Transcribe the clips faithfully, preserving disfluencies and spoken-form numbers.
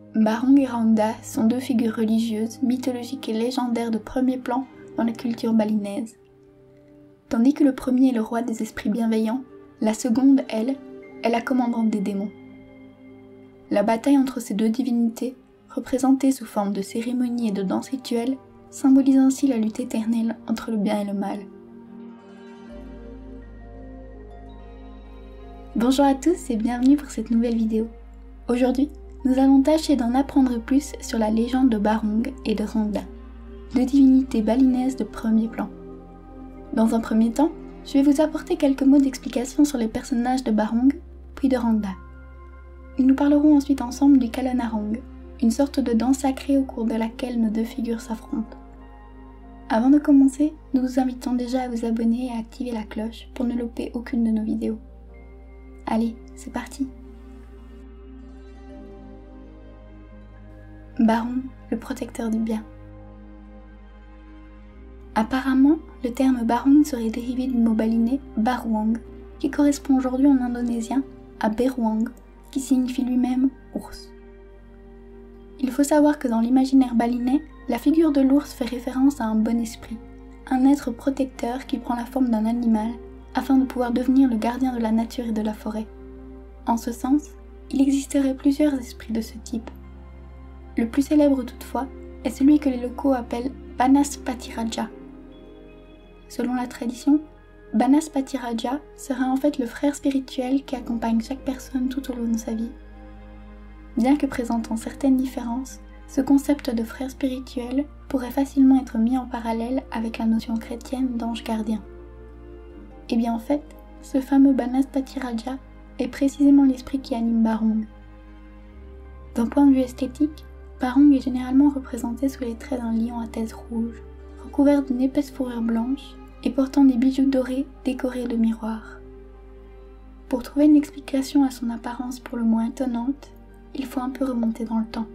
Barong et Rangda sont deux figures religieuses, mythologiques et légendaires de premier plan dans la culture balinaise. Tandis que le premier est le roi des esprits bienveillants, la seconde, elle, est la commandante des démons. La bataille entre ces deux divinités, représentée sous forme de cérémonies et de danses rituelles, symbolise ainsi la lutte éternelle entre le bien et le mal. Bonjour à tous et bienvenue pour cette nouvelle vidéo. Aujourd'hui, nous allons tâcher d'en apprendre plus sur la légende de Barong et de Rangda, deux divinités balinaises de premier plan. Dans un premier temps, je vais vous apporter quelques mots d'explication sur les personnages de Barong, puis de Rangda. Nous parlerons ensuite ensemble du Kalanarong, une sorte de danse sacrée au cours de laquelle nos deux figures s'affrontent. Avant de commencer, nous vous invitons déjà à vous abonner et à activer la cloche pour ne louper aucune de nos vidéos. Allez, c'est parti! Barong, le protecteur du bien. Apparemment, le terme Barong serait dérivé du mot balinais Baruang, qui correspond aujourd'hui en indonésien à Beruang, qui signifie lui-même ours. Il faut savoir que dans l'imaginaire balinais, la figure de l'ours fait référence à un bon esprit, un être protecteur qui prend la forme d'un animal afin de pouvoir devenir le gardien de la nature et de la forêt. En ce sens, il existerait plusieurs esprits de ce type. Le plus célèbre toutefois est celui que les locaux appellent Banaspati-Raja. Selon la tradition, Banaspati-Raja serait en fait le frère spirituel qui accompagne chaque personne tout au long de sa vie. Bien que présentant certaines différences, ce concept de frère spirituel pourrait facilement être mis en parallèle avec la notion chrétienne d'ange gardien. Et bien en fait, ce fameux Banaspati-Raja est précisément l'esprit qui anime Barong. D'un point de vue esthétique, Barong est généralement représenté sous les traits d'un lion à tête rouge, recouvert d'une épaisse fourrure blanche et portant des bijoux dorés décorés de miroirs. Pour trouver une explication à son apparence pour le moins étonnante, il faut un peu remonter dans le temps.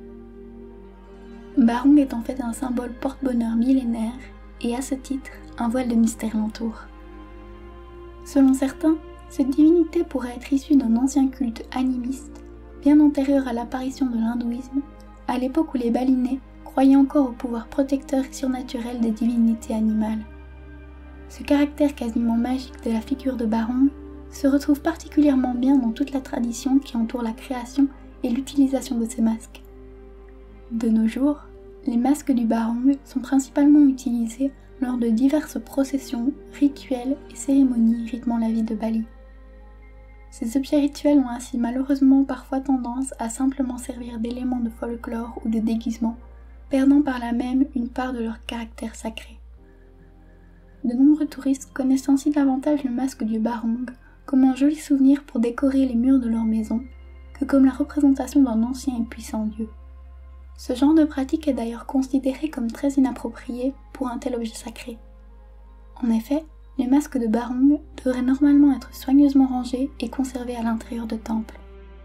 Barong est en fait un symbole porte-bonheur millénaire et à ce titre, un voile de mystère l'entoure. Selon certains, cette divinité pourrait être issue d'un ancien culte animiste, bien antérieur à l'apparition de l'hindouisme, à l'époque où les Balinais croyaient encore au pouvoir protecteur et surnaturel des divinités animales. Ce caractère quasiment magique de la figure de Barong se retrouve particulièrement bien dans toute la tradition qui entoure la création et l'utilisation de ces masques. De nos jours, les masques du Barong sont principalement utilisés lors de diverses processions, rituels et cérémonies rythmant la vie de Bali. Ces objets rituels ont ainsi malheureusement parfois tendance à simplement servir d'éléments de folklore ou de déguisement, perdant par là même une part de leur caractère sacré. De nombreux touristes connaissent ainsi davantage le masque du Barong comme un joli souvenir pour décorer les murs de leur maison, que comme la représentation d'un ancien et puissant dieu. Ce genre de pratique est d'ailleurs considéré comme très inapproprié pour un tel objet sacré. En effet, les masques de Barong devraient normalement être soigneusement rangés et conservés à l'intérieur de temples.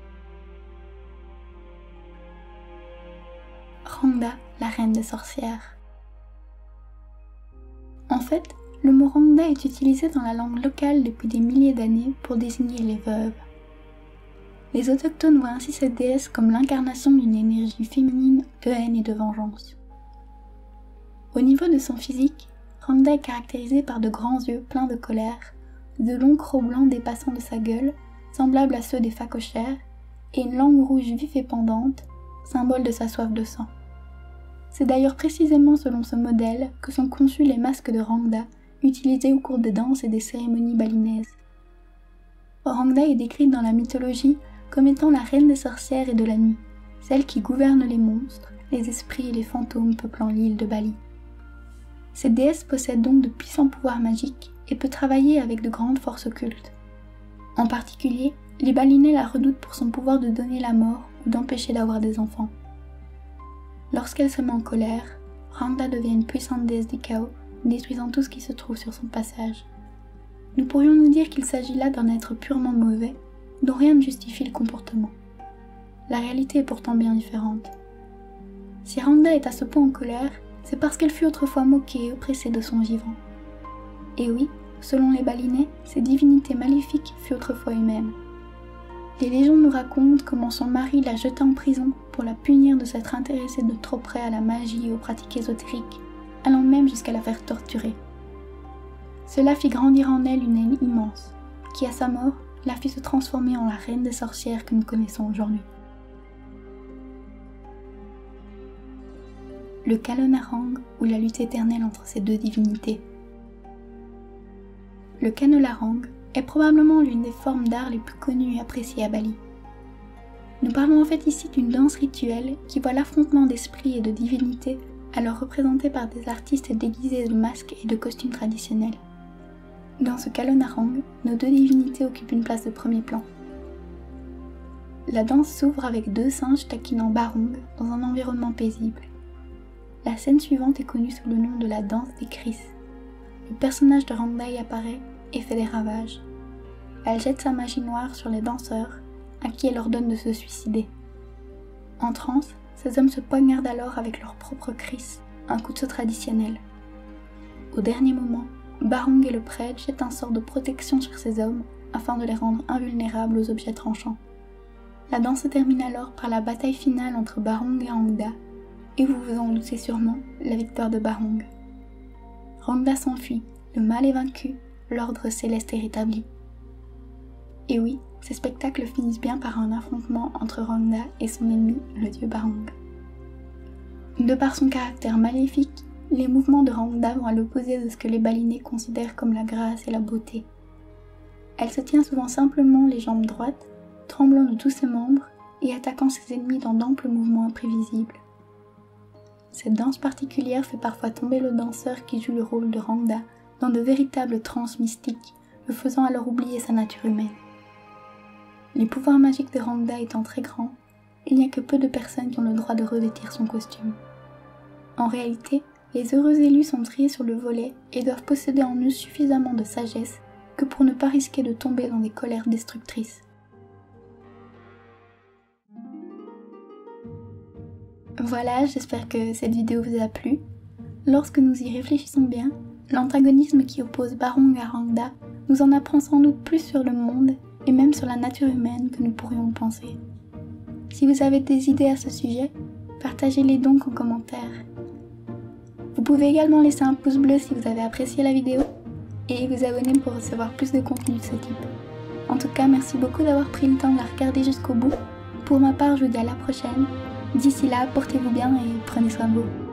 Rangda, la reine des sorcières. En fait, le mot Rangda est utilisé dans la langue locale depuis des milliers d'années pour désigner les veuves. Les autochtones voient ainsi cette déesse comme l'incarnation d'une énergie féminine de haine et de vengeance. Au niveau de son physique, Rangda est caractérisée par de grands yeux pleins de colère, de longs crocs blancs dépassant de sa gueule, semblables à ceux des phacochères, et une langue rouge vive et pendante, symbole de sa soif de sang. C'est d'ailleurs précisément selon ce modèle que sont conçus les masques de Rangda, utilisés au cours des danses et des cérémonies balinaises. Rangda est décrite dans la mythologie comme étant la reine des sorcières et de la nuit, celle qui gouverne les monstres, les esprits et les fantômes peuplant l'île de Bali. Cette déesse possède donc de puissants pouvoirs magiques et peut travailler avec de grandes forces occultes. En particulier, les Balinais la redoutent pour son pouvoir de donner la mort ou d'empêcher d'avoir des enfants. Lorsqu'elle se met en colère, Rangda devient une puissante déesse du chaos, détruisant tout ce qui se trouve sur son passage. Nous pourrions nous dire qu'il s'agit là d'un être purement mauvais, dont rien ne justifie le comportement. La réalité est pourtant bien différente. Si Rangda est à ce point en colère, c'est parce qu'elle fut autrefois moquée et oppressée de son vivant. Et oui, selon les Balinais, ces divinités maléfiques furent autrefois eux-mêmes. Les légendes nous racontent comment son mari l'a jetée en prison pour la punir de s'être intéressée de trop près à la magie et aux pratiques ésotériques, allant même jusqu'à la faire torturer. Cela fit grandir en elle une haine immense, qui à sa mort la fit se transformer en la reine des sorcières que nous connaissons aujourd'hui. Le Kalonarang, ou la lutte éternelle entre ces deux divinités. Le Kalolarang est probablement l'une des formes d'art les plus connues et appréciées à Bali. Nous parlons en fait ici d'une danse rituelle qui voit l'affrontement d'esprits et de divinités, alors représentés par des artistes déguisés de masques et de costumes traditionnels. Dans ce Kalonarang, nos deux divinités occupent une place de premier plan. La danse s'ouvre avec deux singes taquinant Barong dans un environnement paisible. La scène suivante est connue sous le nom de la danse des Cris. Le personnage de Rangda apparaît et fait des ravages. Elle jette sa magie noire sur les danseurs, à qui elle ordonne de se suicider. En transe, ces hommes se poignardent alors avec leur propre Cris, un couteau traditionnel. Au dernier moment, Barong et le prêtre jettent un sort de protection sur ces hommes afin de les rendre invulnérables aux objets tranchants. La danse se termine alors par la bataille finale entre Barong et Rangda, et vous vous en doutez sûrement, la victoire de Barong. Rangda s'enfuit, le mal est vaincu, l'ordre céleste est rétabli. Et oui, ces spectacles finissent bien par un affrontement entre Rangda et son ennemi, le dieu Barong. De par son caractère maléfique, les mouvements de Rangda vont à l'opposé de ce que les balinais considèrent comme la grâce et la beauté. Elle se tient souvent simplement les jambes droites, tremblant de tous ses membres et attaquant ses ennemis dans d'amples mouvements imprévisibles. Cette danse particulière fait parfois tomber le danseur qui joue le rôle de Rangda dans de véritables transes mystiques, le faisant alors oublier sa nature humaine. Les pouvoirs magiques de Rangda étant très grands, il n'y a que peu de personnes qui ont le droit de revêtir son costume. En réalité, les heureux élus sont triés sur le volet et doivent posséder en eux suffisamment de sagesse que pour ne pas risquer de tomber dans des colères destructrices. Voilà, j'espère que cette vidéo vous a plu. Lorsque nous y réfléchissons bien, l'antagonisme qui oppose Barong à Rangda nous en apprend sans doute plus sur le monde et même sur la nature humaine que nous pourrions penser. Si vous avez des idées à ce sujet, partagez-les donc en commentaire. Vous pouvez également laisser un pouce bleu si vous avez apprécié la vidéo et vous abonner pour recevoir plus de contenu de ce type. En tout cas, merci beaucoup d'avoir pris le temps de la regarder jusqu'au bout. Pour ma part, je vous dis à la prochaine. D'ici là, portez-vous bien et prenez soin de vous.